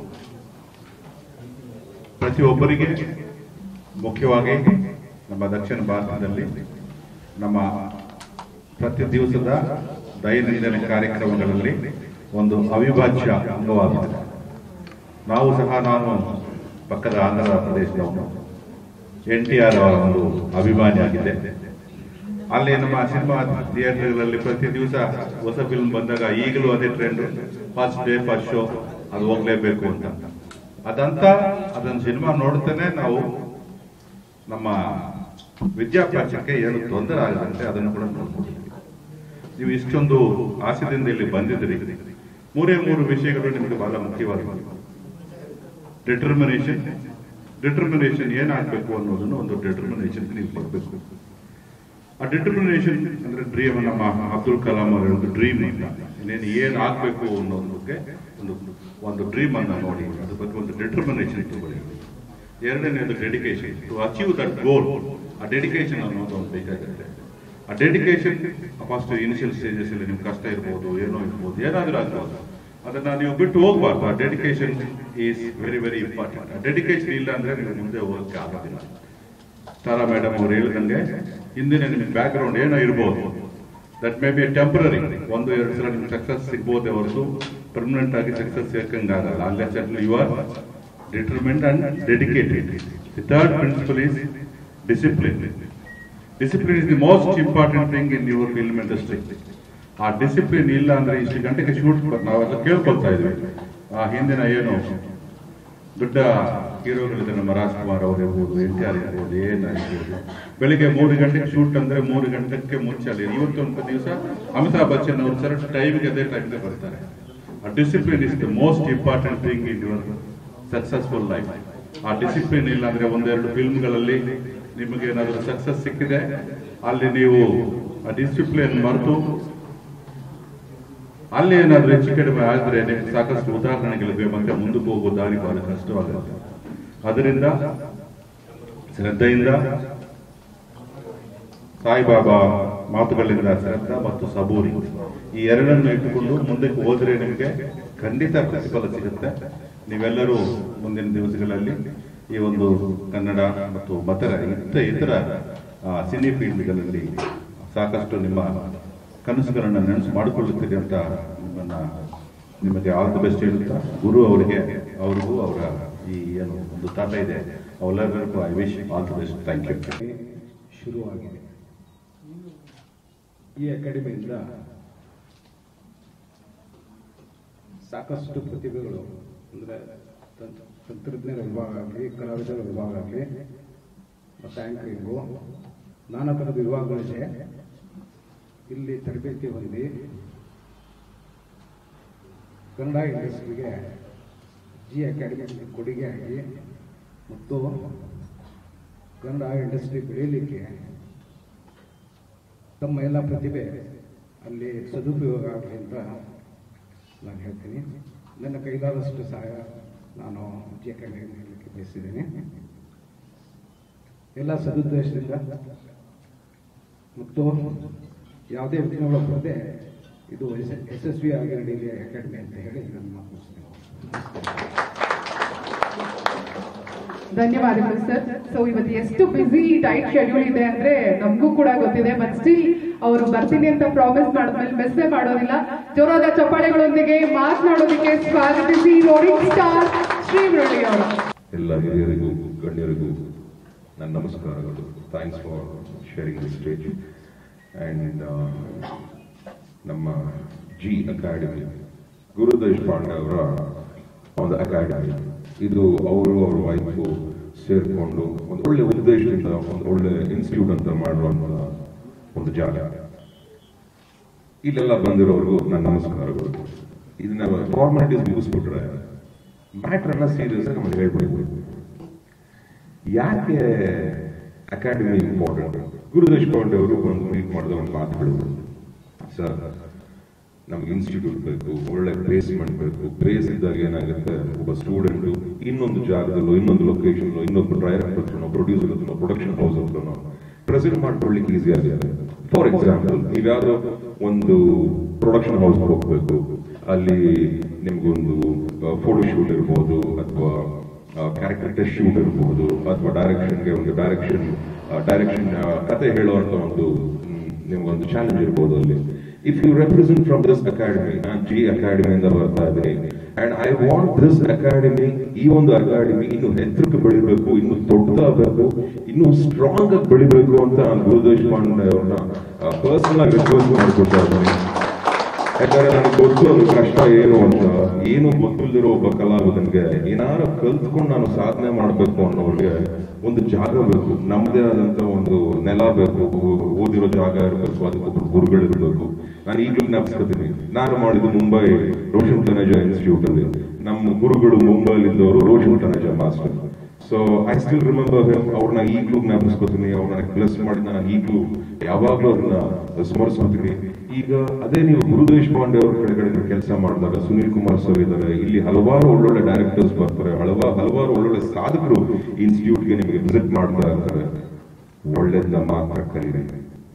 ಪ್ರತಿಯೊಬ್ಬರಿಗೆ, ಮುಖ್ಯವಾಗಿ ನಮ್ಮ ದಕ್ಷಿಣ ಭಾರತದಲ್ಲಿ ನಮ್ಮ ಪ್ರತಿ ದಿವಸದ ದೈನಂದಿನ ಕಾರ್ಯಕ್ರಮಗಳಲ್ಲಿ ಒಂದು ಅವಿಭಾಜ್ಯ ಅಂಗವಾಗಿದೆ. ನಾವು ಸಹ, ನಾನು ಪಕ್ಕದ ಆಂಧ್ರ ಪ್ರದೇಶದವನು, NTR ಅವರ ಒಂದು ಅಭಿಮಾನಿಯಾಗಿದೆ. ಅಲ್ಲಿ ನಮ್ಮ ಸಿನಿಮಾ ಥಿಯೇಟರ್ಗಳಲ್ಲಿ ಪ್ರತಿ ದಿವಸ ಹೊಸ ಫಿಲ್ಮ್ ಬಂದಾಗ ಈಗಲೂ ಅದೇ trend, first day first show, ಅದು ಹೋಗ್ಲೇಬೇಕು ಅಂತ. ಅದನ್ನು ಸಿನಿಮಾ ನೋಡ್ತಾನೆ ನಾವು ನಮ್ಮ ವಿದ್ಯಾಭ್ಯಾಸಕ್ಕೆ ಏನು ತೊಂದರೆ ಆಗದಂತೆ ಅದನ್ನು ಕೂಡ ನೋಡ್ಕೊಳ್ತೀವಿ. ನೀವು ಇಷ್ಟೊಂದು ಆಸೆದಿಂದ ಇಲ್ಲಿ ಬಂದಿದ್ದೀರಿ. ಮೂರು ವಿಷಯಗಳು ನಿಮಗೆ ಬಹಳ ಮುಖ್ಯವಾಗಿದೆ. ಡಿಟರ್ಮಿನೇಷನ್ ಏನಾಗಬೇಕು ಅನ್ನೋದನ್ನು ಒಂದು ಡಿಟರ್ಮಿನೇಷನ್ ನೀವು ಬರಬೇಕು. ಆ ಡಿಟರ್ಮಿನೇಷನ್ ಅಂದ್ರೆ ಡ್ರೀಮ್. ನಮ್ಮ ಅಬ್ದುಲ್ ಕಲಾಂ ಅವರ ಒಂದು ಡ್ರೀಮ್ ಇಲ್ಲ, ಇನ್ನೇನು ಏನ್ ಆಗ್ಬೇಕು ಅನ್ನೋದಕ್ಕೆ ಒಂದು ಡ್ರೀಮ್ ಅನ್ನ ನೋಡಿ ಅದ್ರ ಬಗ್ಗೆ ಒಂದು ಡಿಟರ್ಮಿನೇಷನ್ ತಗೊಳ್ಳಿ. ಎರಡನೇದು dedication to achieve that goal. ಆ ಡೆಡಿಕೇಶನ್ ಅನ್ನೋದು ಒಂದು ಬೇಕಾಗುತ್ತೆ. ಆ ಡೆಡಿಕೇಶನ್ ಫಸ್ಟ್ ಇನಿಷಿಯಲ್ ಸ್ಟೇಜಸ್ ಅಲ್ಲಿ ನಿಮ್ಗೆ ಕಷ್ಟ ಇರ್ಬೋದು, ಏನೋ ಇರ್ಬೋದು, ಏನಾದ್ರೂ ಆಗ್ಬೋದು, ಅದನ್ನ ನೀವು ಬಿಟ್ಟು ಹೋಗ್ಬಾರ್ದು. ಆ dedication is very very important. ಆ ಡೆಡಿಕೇಶನ್ ಇಲ್ಲ ಅಂದ್ರೆ ನೀವು ಮುಂದೆ ಹೋಗಕ್ಕೆ ಆಗೋದಿಲ್ಲ. ತಾರಾ ಮೇಡಮ್ ಅವ್ರು ಹೇಳಿದಂಗೆ ಹಿಂದಿನ ನಿಮ್ಗೆ ಬ್ಯಾಕ್ ಗ್ರೌಂಡ್ ಏನೋ ಇರ್ಬೋದು, ದಟ್ ಮೇ ಬಿ ಟೆಂಪರರಿ. 1-2 ಸಲ ನಿಮ್ಗೆ ಸಕ್ಸಸ್ ಸಿಗ್ಬೋದೇ ಹೊರತು ಪರ್ಮನೆಂಟ್ ಆಗಿ ಸಕ್ಸಸ್ ಸಿಕ್ಕಂಗಾಗಲ್ಲ. Unless you are determined and dedicated. The third principle is discipline. Discipline is the most important thing in your film industry. ಆ ಡಿಸಿಪ್ಲಿನ್ ಇಲ್ಲ ಅಂದ್ರೆ ಇಷ್ಟು ಗಂಟೆಗೆ ಶೂಟ್ ನಾವೆಲ್ಲ ಕೇಳ್ಕೊಳ್ತಾ ಇದ್ವಿ. ಆ ಹಿಂದಿನ ಏನು ದೊಡ್ಡ ಹೀರೋಗಳಿದೆ, ನಮ್ಮ ರಾಜ್ಕುಮಾರ್ ಅವರು ಇರ್ಬೋದು, NTR ಇರ್ಬೋದು, ಏನಾಗಿರ್ಬೋದು, ಬೆಳಿಗ್ಗೆ 3 ಗಂಟೆಗೆ ಶೂಟ್ ಅಂದ್ರೆ 3 ಗಂಟೆಗೆ ಮುಂಚೆ ಅಲ್ಲಿ. ಇವತ್ತೊಂದು ದಿವಸ ಅಮಿತಾಬ್ ಬಚ್ಚನ್ ಅವರು ಸರ್ ಟೈಮ್ಗೆ ಅದೇ ಟೈಮ್ಗೆ ಬರ್ತಾರೆ. ಆ discipline is the most important thing in your successful life. ಆ ಡಿಸಿಪ್ಲಿನ್ ಇಲ್ಲ ಅಂದ್ರೆ 1-2 ಫಿಲ್ಮ್ಗಳಲ್ಲಿ ನಿಮಗೆ ಏನಾದರೂ ಸಕ್ಸಸ್ ಸಿಕ್ಕಿದೆ, ಅಲ್ಲಿ ನೀವು ಆ ಡಿಸಿಪ್ಲಿನ್ ಮರೆತು ಅಲ್ಲಿ ಏನಾದ್ರೂ ಹೆಚ್ಚು ಕಡಿಮೆ ಆದ್ರೆ ನಿಮ್ಗೆ ಸಾಕಷ್ಟು ಉದಾಹರಣೆಗಳಿವೆ. ಮತ್ತೆ ಮುಂದಕ್ಕೆ ಹೋಗೋ ದಾರಿ ಬಹಳ ಕಷ್ಟವಾಗುತ್ತೆ. ಅದರಿಂದ ಶ್ರದ್ಧೆಯಿಂದ, ಸಾಯಿಬಾಬಾ ಮಾತುಗಳಿಂದ ಶ್ರದ್ಧಾ ಮತ್ತು ಸಬೂರಿ, ಈ ಎರಡನ್ನು ಇಟ್ಟುಕೊಂಡು ಮುಂದಕ್ಕೆ ಹೋದ್ರೆ ನಿಮಗೆ ಖಂಡಿತ ಪ್ರತಿಫಲ ಸಿಗುತ್ತೆ. ನೀವೆಲ್ಲರೂ ಮುಂದಿನ ದಿವಸಗಳಲ್ಲಿ ಈ ಒಂದು ಕನ್ನಡ ಮತ್ತು ಇತರ ಸಿನಿ ಫೀಲ್ಡ್ಗಳಲ್ಲಿ ಸಾಕಷ್ಟು ನಿಮ್ಮ ಕನಸುಗಳನ್ನು ನೆನಸು ಮಾಡಿಕೊಳ್ಳುತ್ತೀರಿ ಅಂತ ನಿಮಗೆ ಆಲ್ ದಿ ಬೆಸ್ಟ್ ಹೇಳುತ್ತಾ, ಗುರು ಅವರಿಗೆ, ಅವ್ರಿಗೂ ಅವರ ಈ ಏನು ಒಂದು ತಾಟ ಇದೆ ಅವೆಲ್ಲರಿಗೂ I wish all the best. Thank you. ಶುರುವಾಗಿದೆ. ಈ ಅಕಾಡೆಮಿಯಿಂದ ಸಾಕಷ್ಟು ಪ್ರತಿಭೆಗಳು ಅಂದರೆ ತಂತ್ರಜ್ಞರ ವಿಭಾಗ ಆಗಲಿ, ಕಲಾವಿದರ ವಿಭಾಗ ಆಗಲಿ, ಮತ್ತು ಆ್ಯಂಕರಿಂಗು, ನಾನಾ ಥರದ ವಿಭಾಗಗಳಿದೆ. ಇಲ್ಲಿ ತರಬೇತಿ ಹೊಂದಿ ಕನ್ನಡ ಇಂಡಸ್ಟ್ರಿಗೆ ಜಿ ಅಕಾಡೆಮಿ ಕೊಡುಗೆಯಾಗಿ ಮತ್ತು ಕನ್ನಡ ಇಂಡಸ್ಟ್ರಿ ಬೆಳೆಯಲಿಕ್ಕೆ ತಮ್ಮ ಎಲ್ಲ ಪ್ರತಿಭೆ ಅಲ್ಲಿ ಸದುಪಯೋಗ ಆಗಲಿ ಅಂತ ನಾನು ಹೇಳ್ತೀನಿ. ನನ್ನ ಕೈಲಾದಷ್ಟು ಸಹಾಯ ನಾನು ಜಿ ಅಕಾಡೆಮಿ ಮಾಡಲಿಕ್ಕೆ ಬಯಸಿದ್ದೇನೆ. ಎಲ್ಲ ಸದುದ್ದೇಶದಿಂದ ಮತ್ತು ಯಾವುದೇ ವಿಘ್ನಗಳು ಬರದೆ ಇದು ಯಶಸ್ವಿಯಾಗಿ ನಡೆಯಲಿ ಅಕಾಡೆಮಿ ಅಂತ ಹೇಳಿ ನನ್ನ ಮಾತು ಮುಗಿಸ್ತೇನೆ. ಧನ್ಯವಾದಗಳು ಸರ್. ಸೊ ಇವತ್ತು ಎಷ್ಟು ಬಿಸಿ ಟೈಟ್ ಶೆಡ್ಯೂಲ್ ಇದೆ ಅಂದ್ರೆ ನಮಗೂ ಕೂಡ ಗೊತ್ತಿದೆ. ಬಟ್ ಸ್ಟಿಲ್ ಅವರು ಬರ್ತೀನಿ ಅಂತ ಪ್ರಾಮಿಸ್ ಮಾಡಿದ್ಮೇಲೆ ಮೆಸ್ಸೇ ಮಾಡೋದಿಲ್ಲ. ಜೋರಾದ ಚಪ್ಪಾಳೆಗಳೊಂದಿಗೆ ಮಾತನಾಡೋದಕ್ಕೆ ಸ್ವಾಗತಿಸಿ ರೋಡಿಂಗ್ ಸ್ಟಾರ್ ಶ್ರೀ ಮುರಳಿ ಅವರು. ಎಲ್ಲ ಹಿರಿಯರಿಗೂ ಗಣ್ಯರಿಗೂ ನನ್ನ ನಮಸ್ಕಾರಗಳು. Thanks for sharing the stage. And ನಮ್ಮ ಜಿ ಅಕಾಡೆಮಿ, ಗುರು ದೇಶಪಾಂಡೆ ಅವರ ಒಂದು ಅಕಾಡೆಮಿ. ಇದು ಅವರು, ಅವ್ರ ವೈಫು ಸೇರಿಕೊಂಡು ಒಂದು ಒಳ್ಳೆ ಉದ್ದೇಶದಿಂದ ಒಂದು ಒಳ್ಳೆ ಇನ್ಸ್ಟಿಟ್ಯೂಟ್ ಅಂತ ಮಾಡುವಂತ ಒಂದು ಜಾಗ. ಇಲ್ಲೆಲ್ಲ ಬಂದಿರೋರ್ಗೂ ನನ್ನ ನಮಸ್ಕಾರಗಳು. ಇದನ್ನ ಫಾರ್ಮಾಲಿಟೀಸ್ ಮುಗಿಸ್ಬಿಟ್ರೆ ಮ್ಯಾಟ್ರನ್ನ ಸೀರಿಯಸ್ ಆಗಿ ನಮಗೆ ಹೇಳ್ಬಿಡ್ಬೋದು. ಯಾಕೆ ಅಕಾಡೆಮಿ ಇಂಪಾರ್ಟೆಂಟ್? ಗುರು ದೇಶಪಾಂಡೆ ಅವರು ಒಂದು ಮೀಟ್ ಮಾಡಿದ ಒಂದು ಮಾತು ಹೇಳಿದ್ರು, ಸರ್ ನಮ್ಗೆ ಇನ್ಸ್ಟಿಟ್ಯೂಟ್ ಬೇಕು, ಒಳ್ಳೆ ಬೇಸ್ಮೆಂಟ್ ಬೇಕು. ಬೇಸ್ ಇದ್ದಾಗ ಏನಾಗುತ್ತೆ, ಒಬ್ಬ ಸ್ಟೂಡೆಂಟು ಇನ್ನೊಂದು ಜಾಗದಲ್ಲೋ ಇನ್ನೊಂದು ಲೊಕೇಶನ್ ಇನ್ನೊಬ್ಬ ಡೈರೆಕ್ಟರ್ ಪ್ರೊಡ್ಯೂಸರ್ ಹತ್ರ ಪ್ರೊಡಕ್ಷನ್ ಹೌಸ್ ಹತ್ರ ಪ್ರೆಸೆಂಟ್ ಮಾಡ್ಕೊಳ್ಳಿಕ್ಕೆ ಈಸಿ ಆಗುತ್ತೆ. ಫಾರ್ ಎಕ್ಸಾಂಪಲ್, ನೀವ್ಯಾವುದೋ ಒಂದು ಪ್ರೊಡಕ್ಷನ್ ಹೌಸ್ ಹೋಗ್ಬೇಕು, ಅಲ್ಲಿ ನಿಮ್ಗೊಂದು ಫೋಟೋ ಶೂಟ್ ಇರ್ಬೋದು, ಅಥವಾ ಕ್ಯಾರೆಕ್ಟರ್ ಟೆಸ್ಟ್ ಶೂಟ್ ಇರ್ಬೋದು, ಅಥವಾ ಡೈರೆಕ್ಷನ್ಗೆ ಒಂದು ಡೈರೆಕ್ಷನ್ ಕತೆ ಹೇಳುವಂತ ಒಂದು ನಿಮ್ಗೊಂದು ಚಾಲೆಂಜ್ ಇರ್ಬೋದು. ಅಲ್ಲಿ if you represent from this academy, ನಾನು G Academy ಇಂದ ಬರ್ತಾ ಇದ್ದೀನಿ, and I want this academy, ಈ ಒಂದು ಅಕಾಡೆಮಿ ಇನ್ನು ಎತ್ತರಕ್ಕೆ ಬೆಳಿಬೇಕು, ಇನ್ನು ದೊಡ್ಡದಾಗಬೇಕು, ಇನ್ನು ಸ್ಟ್ರಾಂಗ್ ಆಗಿ ಬೆಳಿಬೇಕು ಅಂತ ನಾನು ಗುರು ದೇಶಪಾಂಡೆ ಅವ್ರನ್ನ ಪರ್ಸನಲ್ ಆಗಿ ರಿಕ್ವೆಸ್ಟ್ ಮಾಡ್ಕೊಳ್ತಾ ಇದ್ದೀನಿ. ಯಾಕಂದ್ರೆ ನನಗೆ ಗೊತ್ತು ಅದು ಕಷ್ಟ ಏನು ಅಂತ. ಏನು ಗೊತ್ತಿಲ್ದಿರೋ ಒಬ್ಬ ಕಲಾವಿದನಿಗೆ ಏನಾರು ಕಲ್ತ್ಕೊಂಡು ನಾನು ಸಾಧನೆ ಮಾಡಬೇಕು ಅನ್ನೋರಿಗೆ ಒಂದು ಜಾಗ ಬೇಕು, ನಮ್ಮದೇ ಆದಂತ ಒಂದು ನೆಲ ಬೇಕು, ಓದಿರೋ ಜಾಗ ಇರಬೇಕು, ಅದಕ್ಕೊಬ್ಬರು ಗುರುಗಳಿರ್ಬೇಕು. ನಾನು ಈಗಲೂ ಜ್ಞಾಪಿಸ್ಕೊತೀನಿ, ನಾನು ಮಾಡಿದ್ದು ಮುಂಬೈ ರೋಷನ್ ತನೇಜಾ ಇನ್ಸ್ಟಿಟ್ಯೂಟ್ ಅಲ್ಲಿ. ನಮ್ಮ ಗುರುಗಳು ಮುಂಬೈಲಿದ್ದವರು Roshan Taneja master. So I still remember him. ಅವ್ರನ್ನ ಈಗಲೂ ಜ್ಞಾಪಿಸ್ಕೊತೀನಿ, ಅವ್ರು ನನಗೆ ಬ್ಲೆಸ್ ಮಾಡಿ ನಾನು ಈಗಲೂ ಯಾವಾಗಲೂ ಅವ್ರನ್ನ ಸ್ಮರಿಸ್ಕೊತೀನಿ. ಈಗ ಅದೇ ನೀವು ಗುರು ದೇಶಪಾಂಡೆ ಅವ್ರ ಕೆಳಗಡೆ ಕೆಲಸ ಮಾಡಿದಾಗ ಸುನೀಲ್ ಕುಮಾರ್ ಸರ್ ಇದ್ದಾರೆ, ಇಲ್ಲಿ ಹಲವಾರು ಒಳ್ಳೊಳ್ಳೆ ಡೈರೆಕ್ಟರ್ಸ್ ಬರ್ತಾರೆ, ಹಲವಾರು ಒಳ್ಳೊಳ್ಳೆ ಸಾಧಕರು ಇನ್ಸ್ಟಿಟ್ಯೂಟ್ಗೆ ನಿಮಗೆ ವಿಸಿಟ್ ಮಾಡ್ತಾ ಇರ್ತಾರೆ. ಒಳ್ಳೇದನ್ನ ಮಾತ್ರ ಕಲಿರಿ,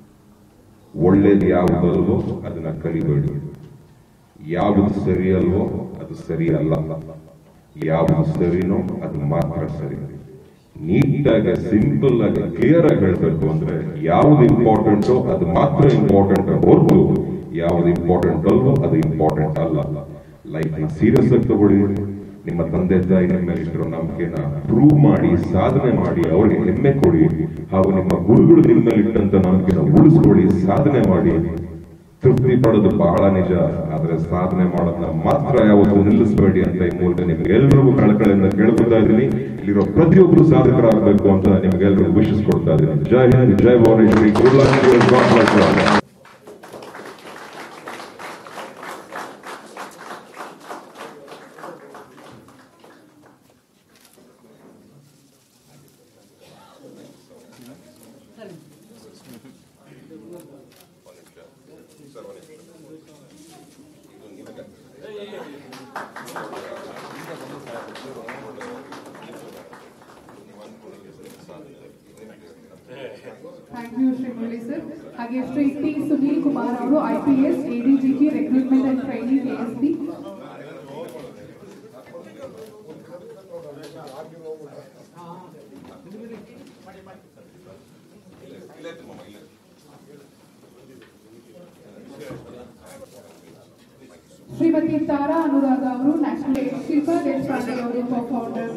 ಒಳ್ಳೇದು ಯಾವುದಲ್ವೋ ಅದನ್ನ ಕಲಿಬೇಡಿ. ಯಾವುದು ಸರಿಯಲ್ವೋ ಅದು ಸರಿ ಅಲ್ಲ, ಯಾವುದು ಸರಿನೋ ಅದು ಮಾತ್ರ ಸರಿ. ನೀಟಾಗಿ ಸಿಂಪಲ್ ಆಗಿ ಕ್ಲಿಯರ್ ಆಗಿ ಹೇಳ್ಬೇಕು ಅಂದ್ರೆ ಯಾವ್ದು ಇಂಪಾರ್ಟೆಂಟೋ ಅದು ಮಾತ್ರ ಇಂಪಾರ್ಟೆಂಟ್ ಹೊರತು ಯಾವ್ದು ಇಂಪಾರ್ಟೆಂಟ್ ಅಲ್ವೋ ಅದು ಇಂಪಾರ್ಟೆಂಟ್ ಅಲ್ಲ. ಲೈಫ್ ಸೀರಿಯಸ್ ಆಗಿ ತಗೊಳ್ಳಿ. ನಿಮ್ಮ ತಂದೆ ತಾಯಿ ನಿಮ್ಮ ಮೇಲೆ ಇಟ್ಟಿರೋ ನಂಬಿಕೆನ ಪ್ರೂವ್ ಮಾಡಿ, ಸಾಧನೆ ಮಾಡಿ, ಅವರಿಗೆ ಹೆಮ್ಮೆ ಕೊಡಿ. ಹಾಗೂ ನಿಮ್ಮ ಗುರುಗಳು ನಿಮ್ಮ ಮೇಲೆ ಇಟ್ಟಂತ ನಂಬಿಕೆನ ಉಳಿಸ್ಕೊಳ್ಳಿ, ಸಾಧನೆ ಮಾಡಿ. ತೃಪ್ತಿ ಪಡೋದು ಬಹಳ ನಿಜ, ಆದ್ರೆ ಸಾಧನೆ ಮಾಡೋದನ್ನ ಮಾತ್ರ ಯಾವತ್ತೂ ನಿಲ್ಲಿಸಬೇಡಿ ಅಂತ ಈ ಮೂಲಕ ನಿಮ್ಗೆಲ್ರಿಗೂ ಕಳಕಳಿಯಿಂದ ಕೇಳ್ಕೊತಾ ಇದ್ದೀನಿ. ಇಲ್ಲಿರೋ ಪ್ರತಿಯೊಬ್ಬರು ಸಾಧಕರಾಗಬೇಕು ಅಂತ ನಿಮ್ಗೆಲ್ರಿಗೂ ವಿಶಸ್ ಕೊಡ್ತಾ ಇದ್ದೀನಿ. ಜೈ ಹಿಂದ್, ಜೈ Bhuvaneshwari, ಗುರುಲಾಲ್. Thank you, Shri Murali sir. ಹಾಗೆ ಶ್ರೀ ಟಿ ಸುನೀಲ್ ಕುಮಾರ್ ಅವರು IPS ADGP recruitment and training ASB. Shrimati Tara Anuradha ಅವರು ನ್ಯಾಷನಲ್ ಶಿಲ್ಪಾ ದೇಶಪಾಂಡೆ ಅವರು co-founder.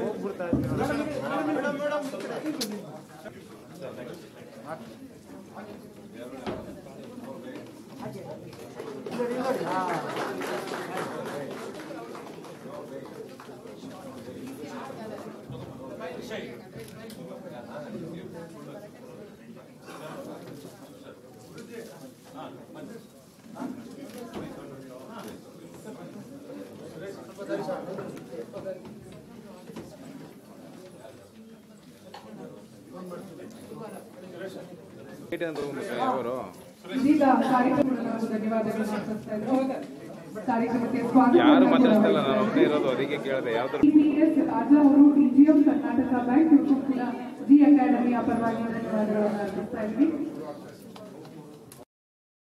ಇದೀಗ ಕಾರ್ಯಕ್ರಮವನ್ನು ನಾವು ಧನ್ಯವಾದಗಳು ಸಲ್ಲಿಸ್ತಾ ಇದ್ದೇವೆ. ಕಾರ್ಯಕ್ರಮಕ್ಕೆ ಸ್ವಾಗತ EPS ರಾಜಾ ಅವರು DGM Karnataka bank G Academy ಪರವಾಗಿ ಧನ್ಯವಾದಗಳನ್ನು ಅರ್ಪಿಸ್ತಾ ಇದ್ದೀವಿ.